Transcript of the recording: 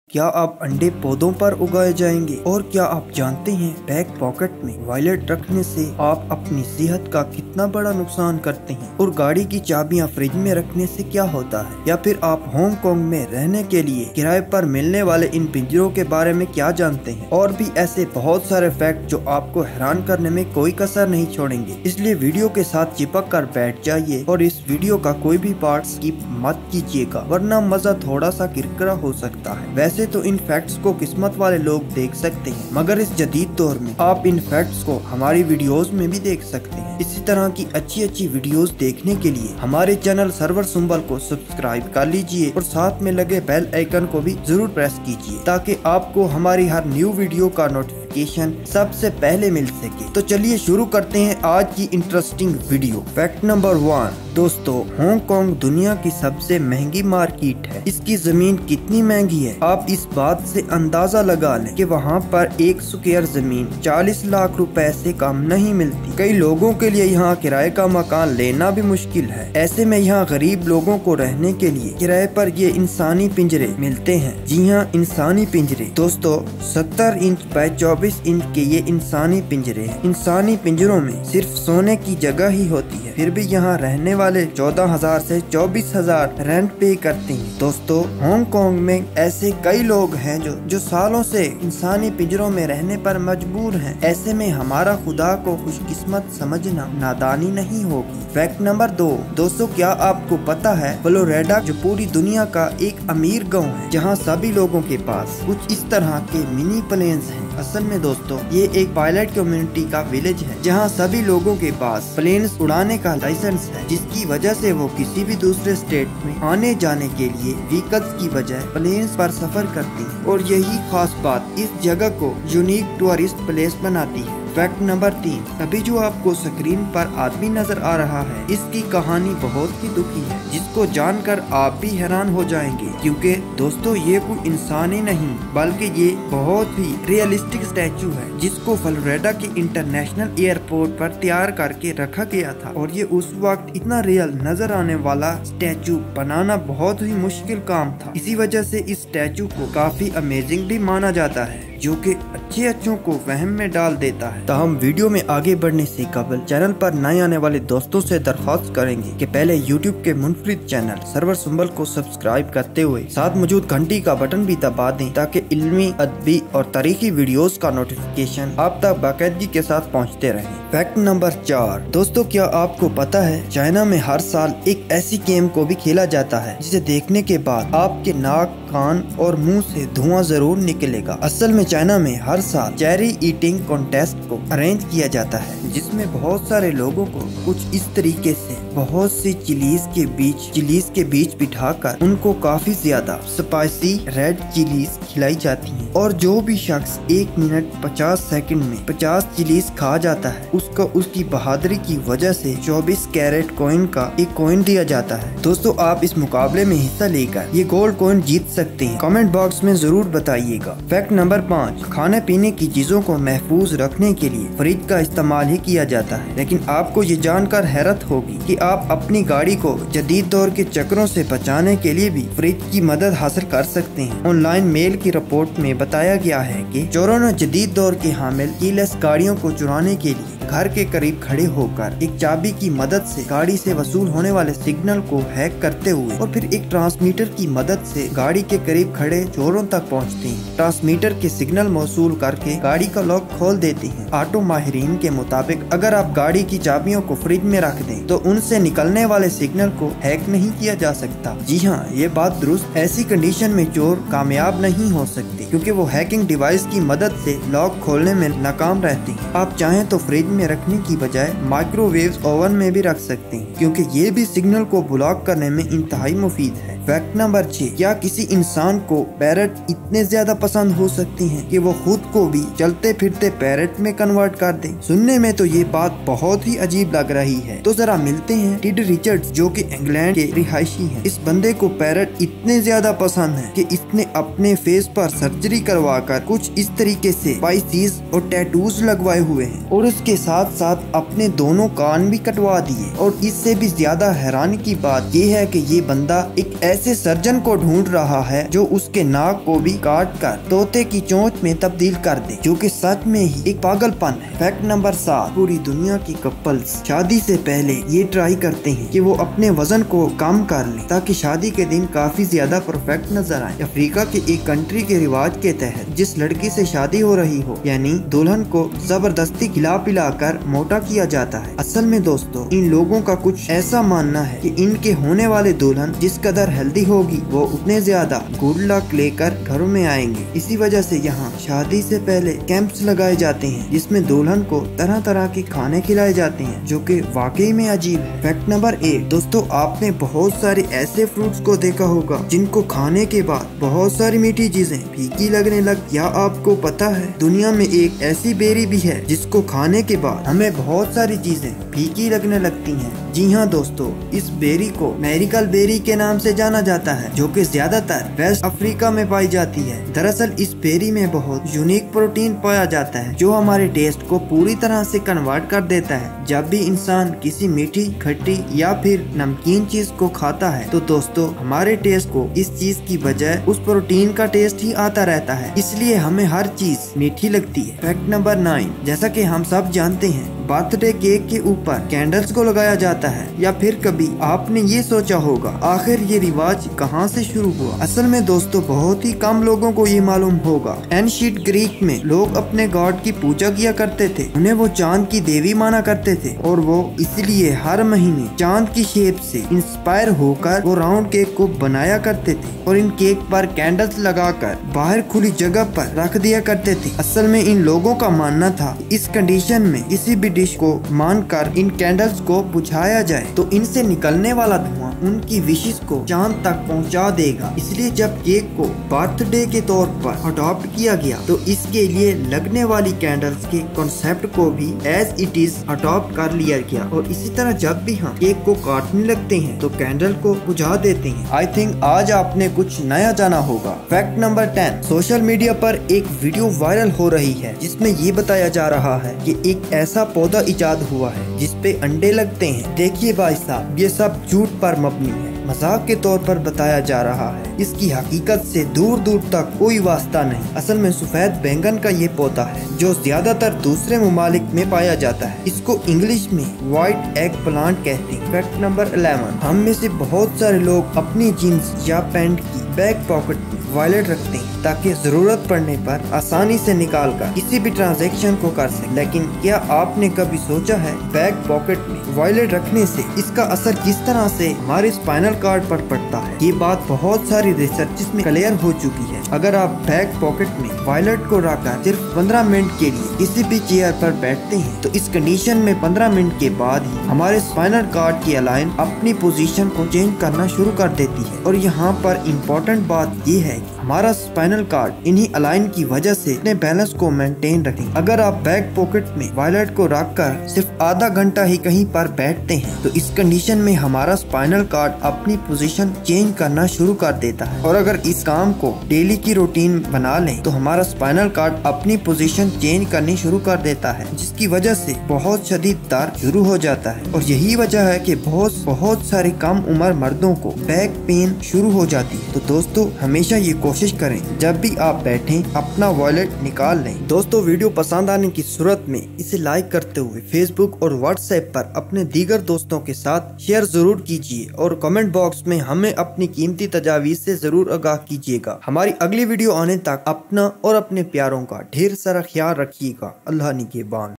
क्या आप अंडे पौधों पर उगाए जाएंगे? और क्या आप जानते हैं बैक पॉकेट में वॉलेट रखने से आप अपनी सेहत का कितना बड़ा नुकसान करते हैं? और गाड़ी की चाबियां फ्रिज में रखने से क्या होता है? या फिर आप हांगकांग में रहने के लिए किराए पर मिलने वाले इन पिंजरों के बारे में क्या जानते हैं? और भी ऐसे बहुत सारे फैक्ट जो आपको हैरान करने में कोई कसर नहीं छोड़ेंगे, इसलिए वीडियो के साथ चिपक कर बैठ जाइए और इस वीडियो का कोई भी पार्ट स्किप मत कीजिएगा, वरना मजा थोड़ा सा किरकिरा हो सकता है। वैसे तो इन फैक्ट्स को किस्मत वाले लोग देख सकते हैं, मगर इस जदीद दौर में आप इन फैक्ट्स को हमारी वीडियोस में भी देख सकते हैं। इसी तरह की अच्छी वीडियोस देखने के लिए हमारे चैनल सर्वर सुंबल को सब्सक्राइब कर लीजिए और साथ में लगे बेल आइकन को भी जरूर प्रेस कीजिए, ताकि आपको हमारी हर न्यू वीडियो का नोटिफिकेशन सबसे पहले मिल सके। तो चलिए शुरू करते हैं आज की इंटरेस्टिंग वीडियो। Fact number 1। दोस्तों, हांगकांग दुनिया की सबसे महंगी मार्केट है। इसकी जमीन कितनी महंगी है, आप इस बात से अंदाजा लगा लें कि वहाँ पर 1 स्क्वायर जमीन 40 लाख रुपए से कम नहीं मिलती। कई लोगों के लिए यहाँ किराए का मकान लेना भी मुश्किल है। ऐसे में यहाँ गरीब लोगों को रहने के लिए किराए पर ये इंसानी पिंजरे मिलते हैं। जी हाँ, इंसानी पिंजरे। दोस्तों, 70 इंच बाय 24 इंच के ये इंसानी पिंजरे हैं। इंसानी पिंजरों में सिर्फ सोने की जगह ही होती है, फिर भी यहाँ रहने वाले 14,000 से 24,000 रेंट पे करते हैं। दोस्तों, हांगकांग में ऐसे कई लोग हैं जो सालों से इंसानी पिंजरों में रहने पर मजबूर हैं। ऐसे में हमारा खुदा को खुशकिस्मत समझना नादानी नहीं होगी। Fact number 2। दोस्तों, क्या आपको पता है फ्लोरिडा जो पूरी दुनिया का एक अमीर गांव है, जहां सभी लोगों के पास कुछ इस तरह के मिनी प्लेन्स हैं। असल में दोस्तों, ये एक पायलट कम्युनिटी का विलेज है, जहां सभी लोगों के पास प्लेन्स उड़ाने का लाइसेंस है, जिसकी वजह से वो किसी भी दूसरे स्टेट में आने जाने के लिए व्हीकल्स की बजाय प्लेन्स पर सफर करती है। और यही खास बात इस जगह को यूनिक टूरिस्ट प्लेस बनाती है। Fact number 3। अभी जो आपको स्क्रीन पर आदमी नजर आ रहा है, इसकी कहानी बहुत ही दुखी है, जिसको जानकर आप भी हैरान हो जाएंगे, क्योंकि दोस्तों ये कोई इंसान ही नहीं बल्कि ये बहुत ही रियलिस्टिक स्टैचू है, जिसको फ्लोरिडा के इंटरनेशनल एयरपोर्ट पर तैयार करके रखा गया था। और ये उस वक्त इतना रियल नजर आने वाला स्टैचू बनाना बहुत ही मुश्किल काम था। इसी वजह से इस स्टैचू को काफी अमेजिंग भी माना जाता है, जो कि अच्छों को वहम में डाल देता है। तो हम वीडियो में आगे बढ़ने से कबल चैनल पर नए आने वाले दोस्तों से दरख्वास्त करेंगे कि पहले यूट्यूब के मुनफरिद चैनल सर्वर सुंबल को सब्सक्राइब करते हुए साथ मौजूद घंटी का बटन भी दबा दें, ताकि इल्मी, अदबी और तारीखी वीडियोस का नोटिफिकेशन आप तक बाकायदगी के साथ पहुंचते रहे। Fact number 4। दोस्तों, क्या आपको पता है चाइना में हर साल एक ऐसी गेम को भी खेला जाता है जिसे देखने के बाद आपके नाक, कान और मुंह से धुआं जरूर निकलेगा। असल में चाइना में हर साल चेरी ईटिंग कॉन्टेस्ट को अरेंज किया जाता है, जिसमें बहुत सारे लोगों को कुछ इस तरीके से बहुत सी चिलीज के बीच बिठाकर उनको काफी ज्यादा स्पाइसी रेड चिलीज खिलाई जाती हैं। और जो भी शख्स 1 मिनट 50 सेकंड में 50 चिलीज खा जाता है, उसको उसकी बहादुरी की वजह से 24 कैरेट कॉइन का एक कॉइन दिया जाता है। दोस्तों, आप इस मुकाबले में हिस्सा लेकर ये गोल्ड कॉइन जीत सकते हैं। कमेंट बॉक्स में जरूर बताइएगा। Fact number 5। खाने पीने की चीजों को महफूज रखने के लिए फ्रिज का इस्तेमाल ही किया जाता है, लेकिन आपको ये जानकर हैरत होगी कि आप अपनी गाड़ी को जदीद दौर के चक्रों से बचाने के लिए भी फ्रिज की मदद हासिल कर सकते हैं। ऑनलाइन मेल की रिपोर्ट में बताया गया है कि चोरों ने जदीद दौर के हामिल कीलेस गाड़ियों को चुराने के लिए घर के करीब खड़े होकर एक चाबी की मदद से गाड़ी से वसूल होने वाले सिग्नल को हैक करते हुए और फिर एक ट्रांसमीटर की मदद से गाड़ी के करीब खड़े चोरों तक पहुंचते हैं। ट्रांसमीटर के सिग्नल मौसूल करके गाड़ी का लॉक खोल देते हैं। ऑटो माहिरीन के मुताबिक अगर आप गाड़ी की चाबियों को फ्रिज में रख दें तो उनसे निकलने वाले सिग्नल को हैक नहीं किया जा सकता। जी हाँ, ये बात दुरुस्त। ऐसी कंडीशन में चोर कामयाब नहीं हो सकते, क्योंकि वो हैकिंग डिवाइस की मदद से लॉक खोलने में नाकाम रहते हैं। आप चाहें तो फ्रिज में रखने की बजाय माइक्रोवेव ओवन में भी रख सकते हैं, क्योंकि ये भी सिग्नल को ब्लॉक करने में इंतहाई मुफीद है। Fact number 6। क्या किसी इंसान को पैरट इतने ज्यादा पसंद हो सकती हैं कि वो खुद को भी चलते फिरते पैरट में कन्वर्ट कर दे? सुनने में तो ये बात बहुत ही अजीब लग रही है। तो जरा मिलते हैं टेड रिचर्ड्स, जो कि इंग्लैंड के रिहायशी हैं। इस बंदे को पैरट इतने ज्यादा पसंद है कि इसने अपने फेस पर सर्जरी करवाकर कुछ इस तरीके से स्पाइसीज और टैटूज लगवाए हुए हैं, और इसके साथ साथ अपने दोनों कान भी कटवा दिए। और इससे भी ज्यादा हैरानी की बात ये है कि ये बंदा एक ऐसे सर्जन को ढूंढ रहा है जो उसके नाक को भी काट कर तोते की चोंच में तब्दील कर दे, जो कि सच में ही एक पागलपन है। फैक्ट नंबर 7, पूरी दुनिया की कपल्स शादी से पहले ये ट्राई करते हैं कि वो अपने वजन को कम कर लें ताकि शादी के दिन काफी ज्यादा परफेक्ट नजर आए। अफ्रीका के एक कंट्री के रिवाज के तहत जिस लड़की से शादी हो रही हो, यानी दुल्हन को जबरदस्ती खिला पिला कर मोटा किया जाता है। असल में दोस्तों, इन लोगों का कुछ ऐसा मानना है कि इनके होने वाले दुल्हन जिस कदर हेल्दी होगी वो उतने ज्यादा गुड लक लेकर घरों में आएंगे। इसी वजह से यहाँ शादी से पहले कैंप्स लगाए जाते हैं जिसमें दुल्हन को तरह तरह के खाने खिलाए जाते हैं, जो कि वाकई में अजीब है। फैक्ट नंबर 8, दोस्तों आपने बहुत सारे ऐसे फ्रूट्स को देखा होगा जिनको खाने के बाद बहुत सारी मीठी चीजें फीकी लगने लग। या आपको पता है दुनिया में एक ऐसी बेरी भी है जिसको खाने के बाद हमें बहुत सारी चीजें फीकी लगने लगती हैं। जी हाँ दोस्तों, इस बेरी को मैरिकल बेरी के नाम से जाना जाता है, जो कि ज्यादातर वेस्ट अफ्रीका में पाई जाती है। दरअसल इस बेरी में बहुत यूनिक प्रोटीन पाया जाता है जो हमारे टेस्ट को पूरी तरह से कन्वर्ट कर देता है। जब भी इंसान किसी मीठी, खट्टी या फिर नमकीन चीज को खाता है तो दोस्तों हमारे टेस्ट को इस चीज की बजाय उस प्रोटीन का टेस्ट ही आता रहता है, इसलिए हमें हर चीज मीठी लगती है। फैक्ट नंबर 9, जैसा कि हम सब जानते हैं बर्थडे केक के ऊपर कैंडल्स को लगाया जाता है। या फिर कभी आपने ये सोचा होगा आखिर ये रिवाज कहाँ से शुरू हुआ? असल में दोस्तों बहुत ही कम लोगों को ये मालूम होगा। एंशिएंट ग्रीक में लोग अपने गॉड की पूजा किया करते थे, उन्हें वो चांद की देवी माना करते थे और वो इसलिए हर महीने चांद की शेप से इंस्पायर होकर वो राउंड केक को बनाया करते थे और इन केक पर कैंडल्स लगाकर बाहर खुली जगह पर रख दिया करते थे। असल में इन लोगों का मानना था इस कंडीशन में किसी भी डिश को मानकर इन कैंडल्स को बुझाया जाए तो इनसे निकलने वाला धुआं उनकी विशेष को चांद तक पहुंचा देगा। इसलिए जब केक को बर्थडे के तौर पर अडॉप्ट किया गया तो इसके लिए लगने वाली कैंडल्स के कॉन्सेप्ट को भी एज इट इज अडॉप्ट कर लिया गया और इसी तरह जब भी हम केक को काटने लगते हैं तो कैंडल को बुझा देते हैं। आई थिंक आज आपने कुछ नया जाना होगा। फैक्ट नंबर 10, सोशल मीडिया पर एक वीडियो वायरल हो रही है जिसमें ये बताया जा रहा है कि एक ऐसा पौधा इजाद हुआ है जिसपे अंडे लगते हैं। देखिए भाई साहब, ये सब झूठ पर मबनी है, मजाक के तौर पर बताया जा रहा है। इसकी हकीकत से दूर दूर तक कोई वास्ता नहीं। असल में सफेद बैंगन का ये पौधा है जो ज्यादातर दूसरे ममालिक में पाया जाता है। इसको इंग्लिश में व्हाइट एग प्लांट कहते हैं। फैक्ट नंबर 11, हम में से बहुत सारे लोग अपनी जीन्स या पैंट की बैक पॉकेट में वॉलेट रखते हैं ताकि जरूरत पड़ने पर आसानी से निकाल कर किसी भी ट्रांजैक्शन को कर सके। लेकिन क्या आपने कभी सोचा है बैक पॉकेट में वॉलेट रखने से इसका असर किस तरह से हमारे स्पाइनल कार्ड पर पड़ता है? ये बात बहुत सारी रिसर्च में क्लियर हो चुकी है। अगर आप बैक पॉकेट में वॉलेट को रखकर सिर्फ 15 मिनट के लिए किसी भी चेयर पर बैठते हैं तो इस कंडीशन में 15 मिनट के बाद ही हमारे स्पाइनल कार्ड की अलाइन अपनी पोजीशन को चेंज करना शुरू कर देती है। और यहाँ पर इम्पोर्टेंट बात ये है कि हमारा स्पाइनल कार्ड इन्हीं अलाइन की वजह से अपने बैलेंस को मेंटेन रखें। अगर आप बैक पॉकेट में वॉलेट को रखकर सिर्फ आधा घंटा ही कहीं पर बैठते हैं तो इस कंडीशन में हमारा स्पाइनल कार्ड अपनी पोजीशन चेंज करना शुरू कर देता है। और अगर इस काम को डेली की रूटीन बना लें तो हमारा स्पाइनल कार्ड अपनी पोजीशन चेंज करनी शुरू कर देता है, जिसकी वजह से बहुत शदीद दर्द शुरू हो जाता है। और यही वजह है कि बहुत सारे कम उम्र मर्दों को बैक पेन शुरू हो जाती है। तो दोस्तों हमेशा ये कोशिश करें जब भी आप बैठें अपना वॉलेट निकाल लें। दोस्तों वीडियो पसंद आने की सूरत में इसे लाइक करते हुए फेसबुक और व्हाट्सएप पर अपने दीगर दोस्तों के साथ शेयर जरूर कीजिए और कमेंट बॉक्स में हमें अपनी कीमती तजावीज से जरूर आगाह कीजिएगा। हमारी अगली वीडियो आने तक अपना और अपने प्यारों का ढेर सारा ख्याल रखिएगा। अल्लाह निगहबान।